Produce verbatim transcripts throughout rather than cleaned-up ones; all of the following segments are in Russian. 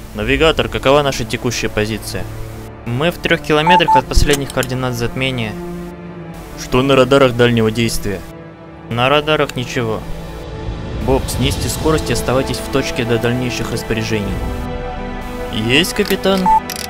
Навигатор, какова наша текущая позиция? Мы в трех километрах от последних координат затмения. Что на радарах дальнего действия? На радарах ничего. Боб, снизьте скорость и оставайтесь в точке до дальнейших распоряжений. Есть, капитан.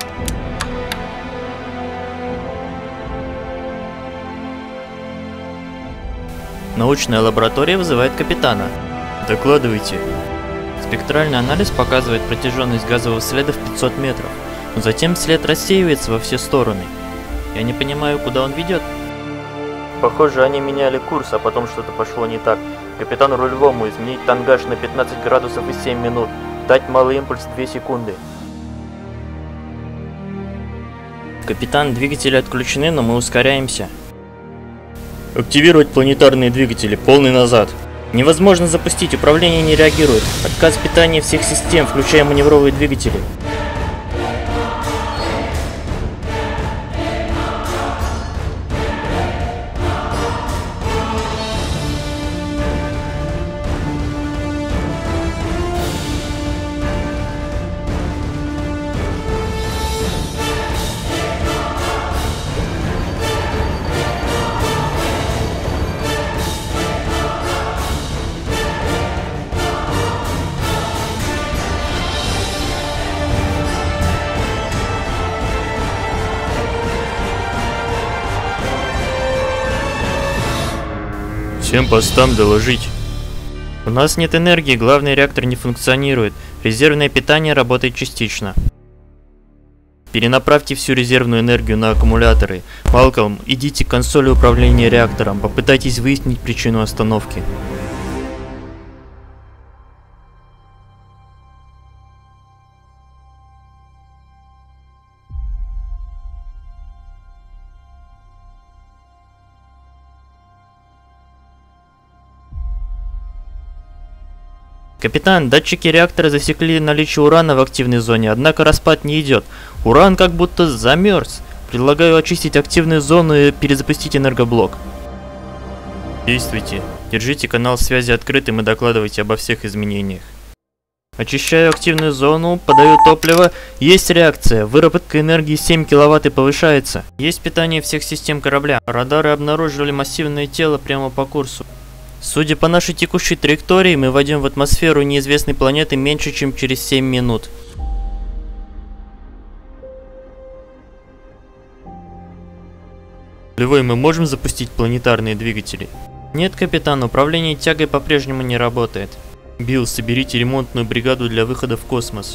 Научная лаборатория вызывает капитана. Докладывайте. Спектральный анализ показывает протяженность газового следа в пятьсот метров, но затем след рассеивается во все стороны. Я не понимаю, куда он ведет. Похоже, они меняли курс, а потом что-то пошло не так. Капитану рулевому изменить тангаж на пятнадцать градусов и семь минут. Дать малый импульс две секунды. Капитан, двигатели отключены, но мы ускоряемся. Активировать планетарные двигатели, полный назад. Невозможно запустить, управление не реагирует. Отказ питания всех систем, включая маневровые двигатели. Всем постам доложить. У нас нет энергии, главный реактор не функционирует. Резервное питание работает частично. Перенаправьте всю резервную энергию на аккумуляторы. Малкольм, идите к консоли управления реактором. Попытайтесь выяснить причину остановки. Капитан, датчики реактора засекли наличие урана в активной зоне, однако распад не идет. Уран как будто замерз. Предлагаю очистить активную зону и перезапустить энергоблок. Действуйте. Держите канал связи открытым и докладывайте обо всех изменениях. Очищаю активную зону, подаю топливо. Есть реакция. Выработка энергии семь киловатт и повышается. Есть питание всех систем корабля. Радары обнаружили массивное тело прямо по курсу. Судя по нашей текущей траектории, мы войдем в атмосферу неизвестной планеты меньше, чем через семь минут. Левой, мы можем запустить планетарные двигатели? Нет, капитан, управление тягой по-прежнему не работает. Билл, соберите ремонтную бригаду для выхода в космос.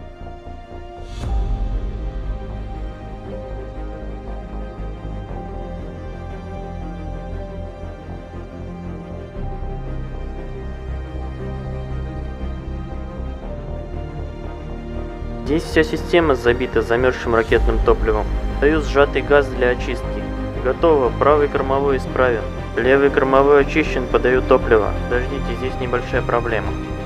Здесь вся система забита замерзшим ракетным топливом. Даю сжатый газ для очистки. Готово, правый кормовой исправен. Левый кормовой очищен, подаю топливо. Подождите, здесь небольшая проблема.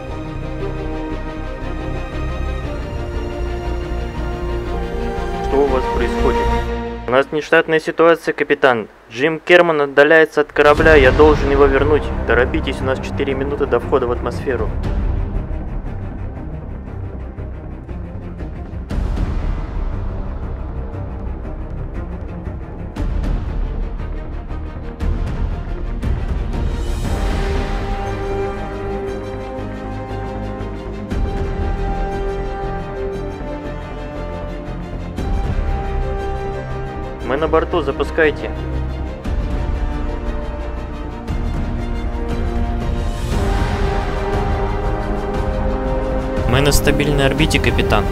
Что у вас происходит? У нас нештатная ситуация, капитан. Джим Керман отдаляется от корабля, я должен его вернуть. Торопитесь, у нас четыре минуты до входа в атмосферу. Мы на борту, запускайте. Мы на стабильной орбите, капитан.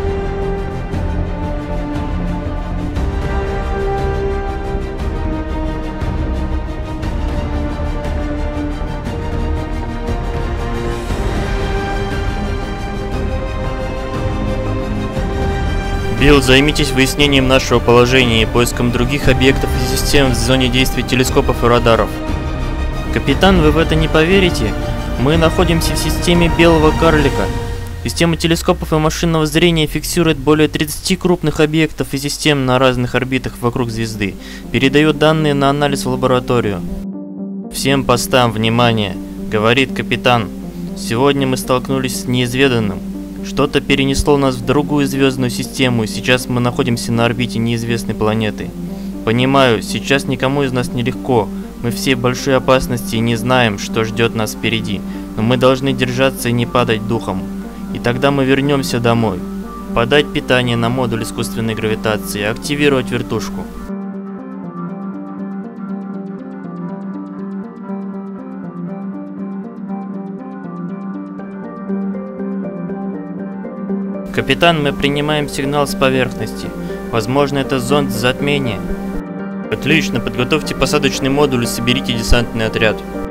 Билл, займитесь выяснением нашего положения и поиском других объектов и систем в зоне действия телескопов и радаров. Капитан, вы в это не поверите? Мы находимся в системе Белого Карлика. Система телескопов и машинного зрения фиксирует более тридцати крупных объектов и систем на разных орбитах вокруг звезды. Передает данные на анализ в лабораторию. Всем постам, внимание! Говорит капитан. Сегодня мы столкнулись с неизведанным. Что-то перенесло нас в другую звездную систему, и сейчас мы находимся на орбите неизвестной планеты. Понимаю, сейчас никому из нас нелегко. Мы все в большой опасности и не знаем, что ждет нас впереди. Но мы должны держаться и не падать духом. И тогда мы вернемся домой. Подать питание на модуль искусственной гравитации, активировать вертушку. Капитан, мы принимаем сигнал с поверхности. Возможно, это зонд затмения. Отлично, подготовьте посадочный модуль и соберите десантный отряд.